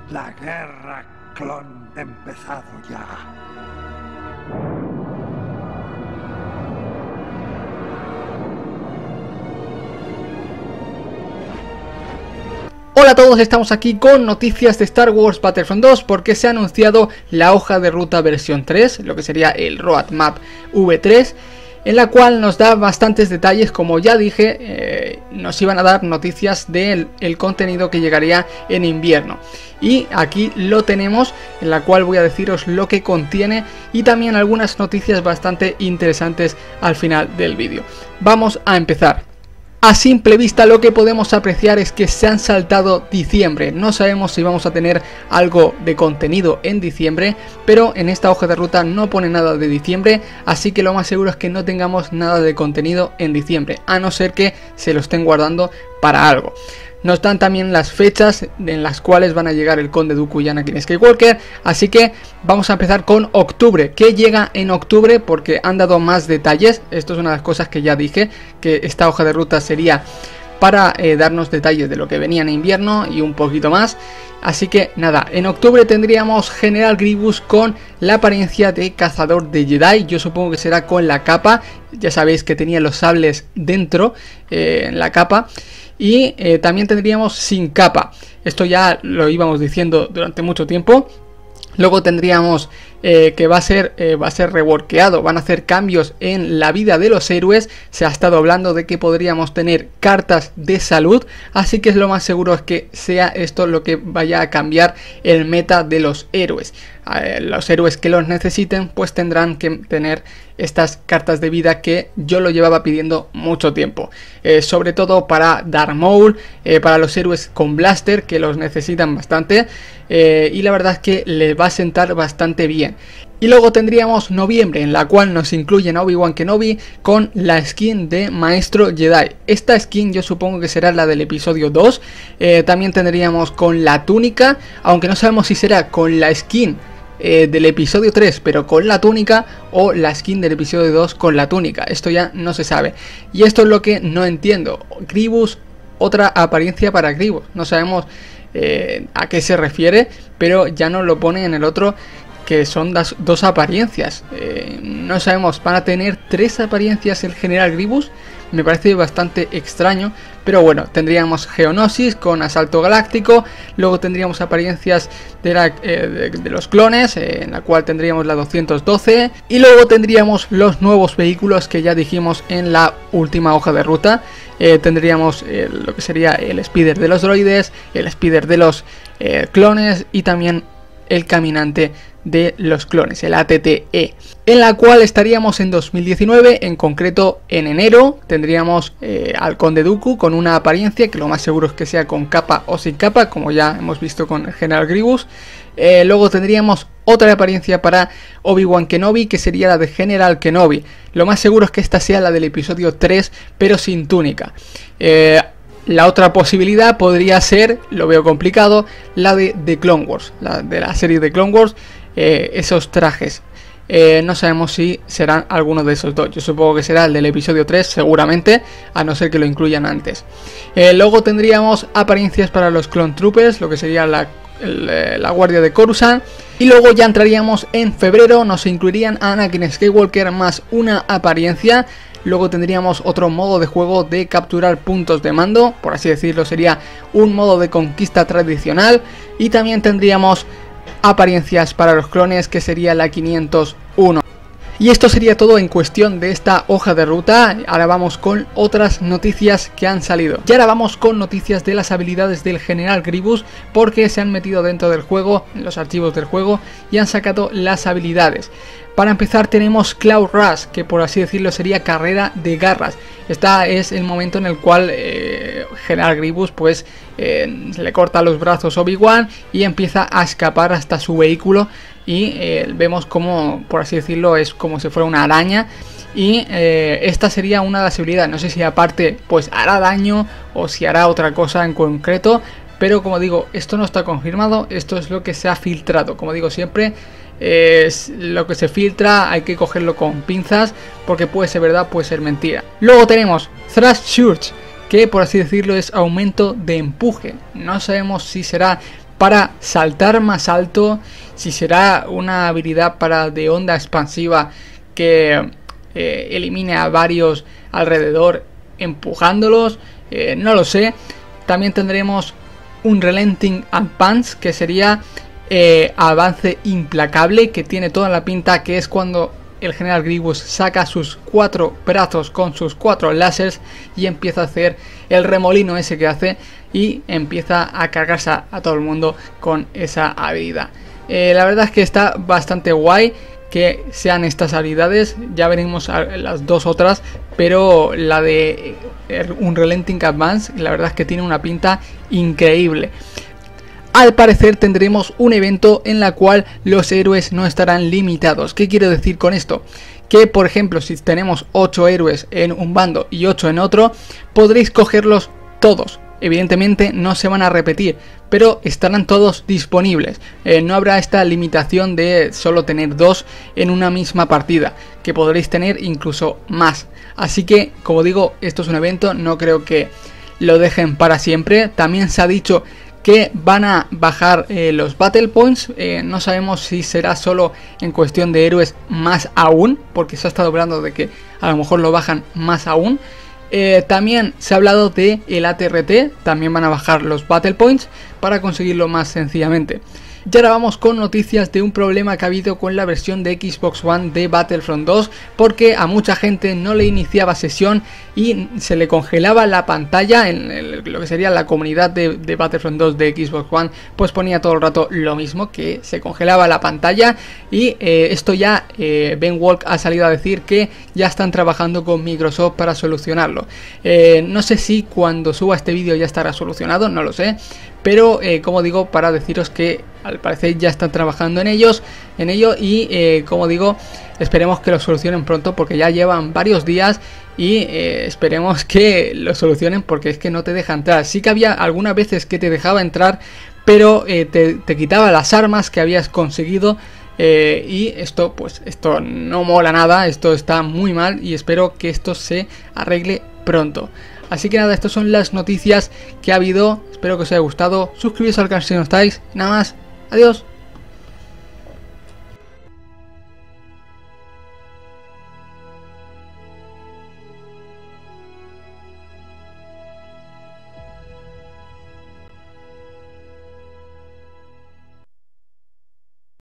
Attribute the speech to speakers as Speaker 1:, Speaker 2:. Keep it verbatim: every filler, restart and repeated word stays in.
Speaker 1: La guerra clon ha empezado ya.
Speaker 2: Hola a todos, estamos aquí con noticias de Star Wars Battlefront dos porque se ha anunciado la hoja de ruta versión tres, lo que sería el Roadmap V tres, en la cual nos da bastantes detalles. Como ya dije, eh, nos iban a dar noticias del el contenido que llegaría en invierno. Y aquí lo tenemos, en la cual voy a deciros lo que contiene y también algunas noticias bastante interesantes al final del vídeo. Vamos a empezar. A simple vista lo que podemos apreciar es que se han saltado diciembre. No sabemos si vamos a tener algo de contenido en diciembre, pero en esta hoja de ruta no pone nada de diciembre, así que lo más seguro es que no tengamos nada de contenido en diciembre, a no ser que se lo estén guardando para algo. Nos dan también las fechas en las cuales van a llegar el Conde Dooku y Anakin Skywalker, así que vamos a empezar con octubre. ¿Qué llega en octubre? Porque han dado más detalles. Esto es una de las cosas que ya dije, que esta hoja de ruta sería para eh, darnos detalles de lo que venía en invierno y un poquito más. Así que nada, en octubre tendríamos General Grievous con la apariencia de cazador de Jedi. Yo supongo que será con la capa. Ya sabéis que tenía los sables dentro eh, en la capa. Y eh, también tendríamos sin capa. Esto ya lo íbamos diciendo durante mucho tiempo. Luego tendríamos eh, que va a ser eh, va a ser reworkeado, van a hacer cambios en la vida de los héroes. Se ha estado hablando de que podríamos tener cartas de salud, así que es lo más seguro es que sea esto lo que vaya a cambiar el meta de los héroes. Eh, los héroes que los necesiten pues tendrán que tener estas cartas de vida que yo lo llevaba pidiendo mucho tiempo, eh, sobre todo para Darth Maul, eh, para los héroes con blaster que los necesitan bastante, eh, y la verdad es que les va a sentar bastante bien. Y luego tendríamos noviembre, en la cual nos incluyen a Obi-Wan Kenobi con la skin de Maestro Jedi. Esta skin yo supongo que será la del episodio dos. Eh, también tendríamos con la túnica, aunque no sabemos si será con la skin eh, del episodio tres pero con la túnica, o la skin del episodio dos con la túnica. Esto ya no se sabe. Y esto es lo que no entiendo. Grievous, otra apariencia para Grievous. No sabemos eh, a qué se refiere, pero ya no lo pone en el otro, que son das, dos apariencias. Eh, no sabemos, van a tener tres apariencias el General Grievous. Me parece bastante extraño, pero bueno, tendríamos Geonosis con Asalto Galáctico. Luego tendríamos apariencias de, la, eh, de, de los clones, eh, en la cual tendríamos la doscientos doce. Y luego tendríamos los nuevos vehículos que ya dijimos en la última hoja de ruta. Eh, tendríamos eh, lo que sería el Speeder de los droides, el Speeder de los eh, clones y también el caminante de los clones, el A T T E, en la cual estaríamos en dos mil diecinueve, en concreto en enero. Tendríamos eh, al Conde Dooku con una apariencia que lo más seguro es que sea con capa o sin capa, como ya hemos visto con el General Grievous. Eh, luego tendríamos otra apariencia para Obi-Wan Kenobi, que sería la de General Kenobi. Lo más seguro es que esta sea la del episodio tres, pero sin túnica. Eh, La otra posibilidad podría ser, lo veo complicado, la de The Clone Wars, la de la serie de Clone Wars, eh, esos trajes. Eh, no sabemos si serán alguno de esos dos. Yo supongo que será el del episodio tres, seguramente, a no ser que lo incluyan antes. Eh, luego tendríamos apariencias para los Clone Troopers, lo que sería la, el, la guardia de Coruscant. Y luego ya entraríamos en febrero, nos incluirían a Anakin Skywalker más una apariencia. Luego tendríamos otro modo de juego de capturar puntos de mando, por así decirlo, sería un modo de conquista tradicional. Y también tendríamos apariencias para los clones, que sería la quinientos uno. Y esto sería todo en cuestión de esta hoja de ruta. Ahora vamos con otras noticias que han salido. Y ahora vamos con noticias de las habilidades del General Grievous, porque se han metido dentro del juego, en los archivos del juego, y han sacado las habilidades. Para empezar tenemos Cloud Rush, que por así decirlo sería carrera de garras. Este es el momento en el cual eh, General Grievous pues eh, le corta los brazos a Obi-Wan y empieza a escapar hasta su vehículo. Y eh, vemos como, por así decirlo, es como si fuera una araña. Y eh, esta sería una de las habilidades. No sé si aparte pues hará daño o si hará otra cosa en concreto. Pero como digo, esto no está confirmado. Esto es lo que se ha filtrado. Como digo siempre, es lo que se filtra, hay que cogerlo con pinzas, porque puede ser verdad, puede ser mentira. Luego tenemos Thrust Surge, que por así decirlo es aumento de empuje. No sabemos si será para saltar más alto, si será una habilidad para de onda expansiva que eh, elimine a varios alrededor empujándolos, eh, no lo sé. También tendremos un Relenting Advance, que sería eh, avance implacable, que tiene toda la pinta que es cuando el General Grievous saca sus cuatro brazos con sus cuatro láseres y empieza a hacer el remolino ese que hace y empieza a cargarse a, a todo el mundo con esa habilidad. Eh, la verdad es que está bastante guay que sean estas habilidades, ya veremos las dos otras, pero la de un Relenting Advance la verdad es que tiene una pinta increíble. Al parecer tendremos un evento en la cual los héroes no estarán limitados. ¿Qué quiero decir con esto? Que por ejemplo si tenemos ocho héroes en un bando y ocho en otro, podréis cogerlos todos. Evidentemente no se van a repetir, pero estarán todos disponibles. Eh, no habrá esta limitación de solo tener dos en una misma partida, que podréis tener incluso más. Así que, como digo, esto es un evento, no creo que lo dejen para siempre. También se ha dicho que van a bajar eh, los Battle Points. Eh, no sabemos si será solo en cuestión de héroes más aún, porque se ha estado hablando de que a lo mejor lo bajan más aún. Eh, también se ha hablado de el A T R T, también van a bajar los Battle Points para conseguirlo más sencillamente. Y ahora vamos con noticias de un problema que ha habido con la versión de Xbox One de Battlefront dos, porque a mucha gente no le iniciaba sesión y se le congelaba la pantalla. En el, lo que sería la comunidad de, de Battlefront dos de Xbox One, pues ponía todo el rato lo mismo, que se congelaba la pantalla. Y eh, esto ya eh, Ben Walk ha salido a decir que ya están trabajando con Microsoft para solucionarlo. Eh, no sé si cuando suba este vídeo ya estará solucionado, no lo sé. Pero eh, como digo, para deciros que al parecer ya están trabajando en ellos, en ello y eh, como digo, esperemos que lo solucionen pronto, porque ya llevan varios días y eh, esperemos que lo solucionen, porque es que no te deja entrar. Sí que había algunas veces que te dejaba entrar, pero eh, te, te quitaba las armas que habías conseguido. Eh, y esto pues esto no mola nada, esto está muy mal y espero que esto se arregle pronto. Así que nada, estas son las noticias que ha habido. Espero que os haya gustado. Suscribiros al canal si no estáis. Nada más. Adiós.